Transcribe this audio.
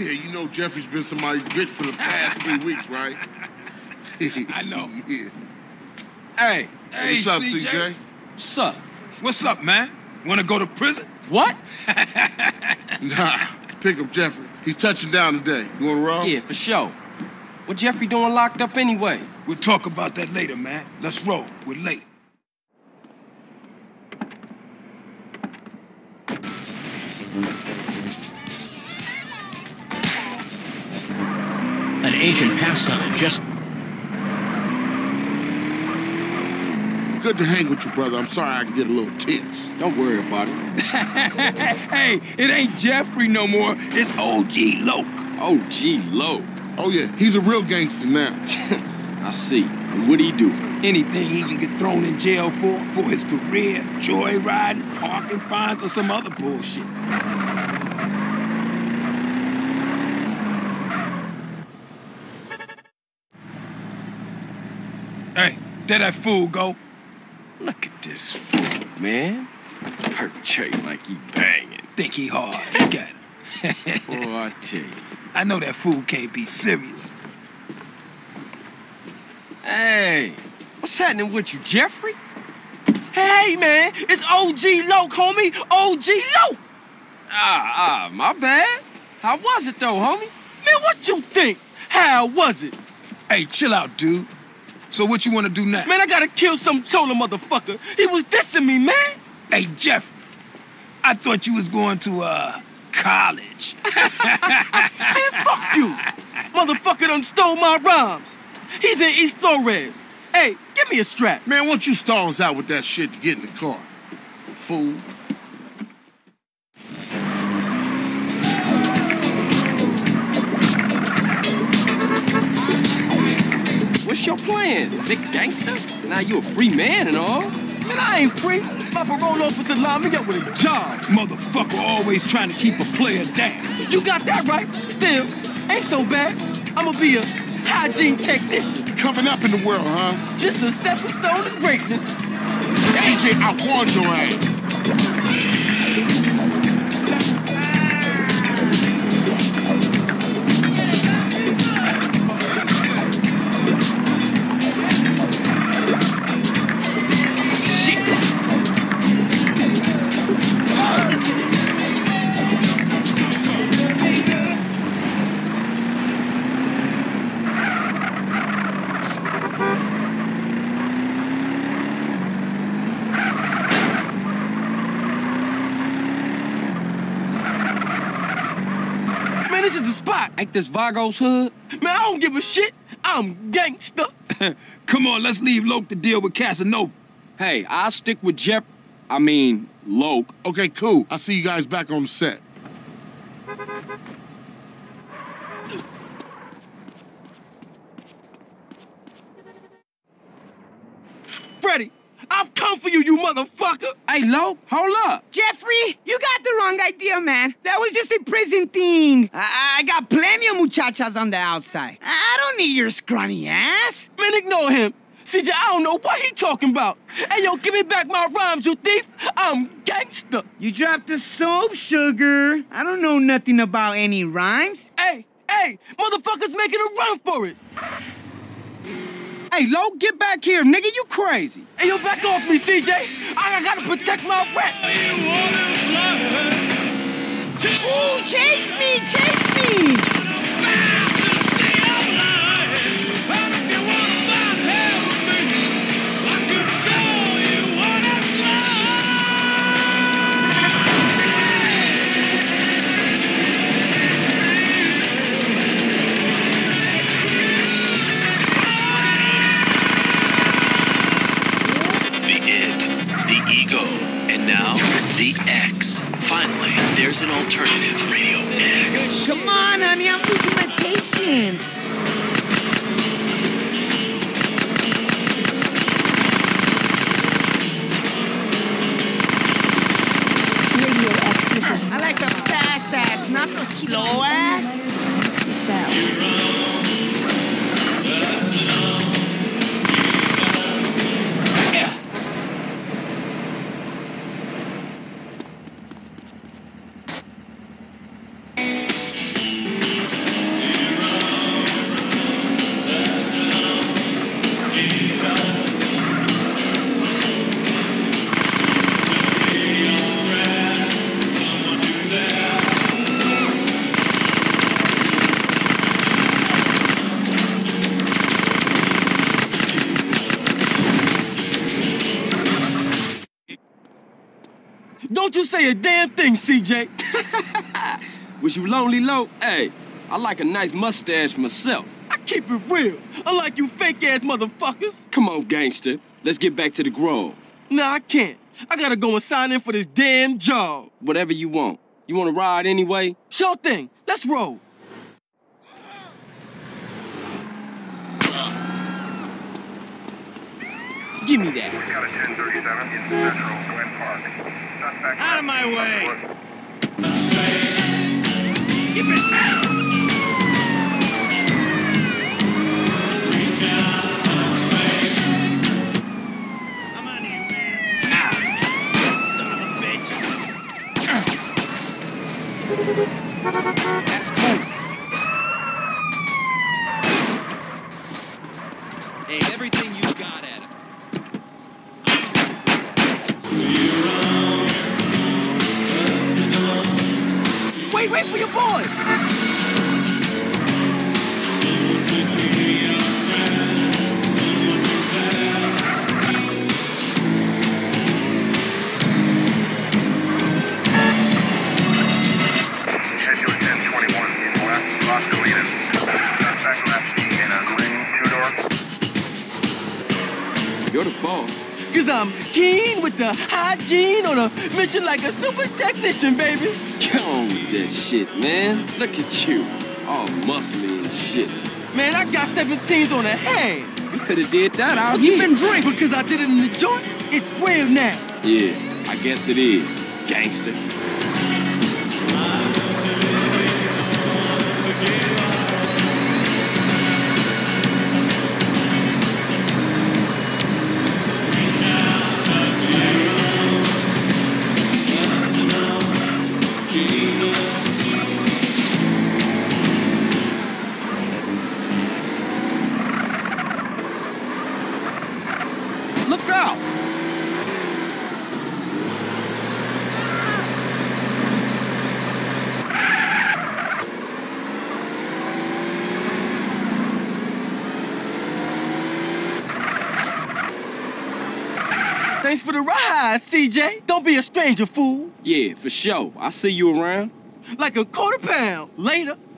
Yeah, you know Jeffrey's been somebody's bitch for the past 3 weeks, right? I know. Yeah. Hey, What's up, CJ? What's up? What's up, man? Wanna go to prison? What? Nah, pick up Jeffrey. He's touching down today. You wanna roll? Yeah, for sure. What Jeffrey doing locked up anyway? We'll talk about that later, man. Let's roll. We're late. An ancient pastime just... Good to hang with you, brother. I'm sorry I can get a little tense. Don't worry about it. Hey, it ain't Jeffrey no more. It's OG Loc. OG Loc. Oh, yeah, he's a real gangster now. I see. And what'd he do? Anything he can get thrown in jail for his career, joyriding, parking fines, or some other bullshit. Hey, there that fool go. Look at this fool, man. Perpetrating like he banging. Think he hard. Look at him. Boy, I tell you. I know that fool can't be serious. Hey, what's happening with you, Jeffrey? Hey, man, it's OG Loc, homie. OG Loc. My bad. How was it, though, homie? Man, what you think? How was it? Hey, chill out, dude. So what you want to do now? Man, I gotta kill some chola motherfucker. He was dissing me, man. Hey, Jeff, I thought you was going to, college. Man, fuck you. Motherfucker done stole my rhymes. He's in East Flores. Hey, give me a strap. Man, why don't you stall us out with that shit and get in the car? Fool. What's your plan, big gangster? Now you a free man and all. Man, I ain't free. My parole officer lined me up with a job. Motherfucker always trying to keep a player down. You got that right. Still, ain't so bad. I'ma be a hygiene technician. Coming up in the world, huh? Just a stepping stone to greatness. AJ, I warned your ass. This is the spot. Ain't this Vago's hood? Man, I don't give a shit. I'm gangster. Come on, let's leave Loc to deal with Casanova. Hey, I'll stick with Loc. Okay, cool. I'll see you guys back on the set. Freddie, I've come for you, you motherfucker. Hey, Loc, hold up. Jeffrey, you got the wrong idea, man. That was just a prison thing. I got plenty of muchachas on the outside. I don't need your scrawny ass. Man, ignore him. CJ, I don't know what he talking about. Hey, yo, give me back my rhymes, you thief. I'm gangster. You dropped the soap, sugar. I don't know nothing about any rhymes. Hey, motherfuckers making a run for it. Hey, Loc, get back here, nigga. You crazy. Hey, yo, back off me, CJ. I gotta protect my rep. Ooh, chase me, chase me. Finally, there's an alternative. Radio X. Come on, honey, I'm losing my patience. Radio X, this is... I like the fast ass, not the slow ass. Spell. Don't you say a damn thing, CJ. Was you lonely, Loc? Hey, I like a nice mustache myself. I keep it real, unlike you fake-ass motherfuckers. Come on, gangster. Let's get back to the Grove. Nah, I can't. I gotta go and sign in for this damn job. Whatever you want. You wanna ride anyway? Sure thing. Let's roll. Give me that. We got a 1037 in Central Glen Park. Suspect Out of my way. Keep it down. Come on in, man. Son of a bitch. That's cool. Hey, everything you got at him. Wait for your boy! Schedule 1021 in West Las Colinas. Suspect left in a green two-door. You're the boss. Cause I'm keen with the hygiene on a mission like a super technician, baby. Get on with that shit, man. Look at you. All muscly and shit. Man, I got 17s on the hand. You could have did that out here. What you been drinking? Because I did it in the joint, it's real now. Yeah, I guess it is, gangster. Look out! Thanks for the ride, CJ. Don't be a stranger, fool. Yeah, for sure. I'll see you around. Like a quarter pound. Later.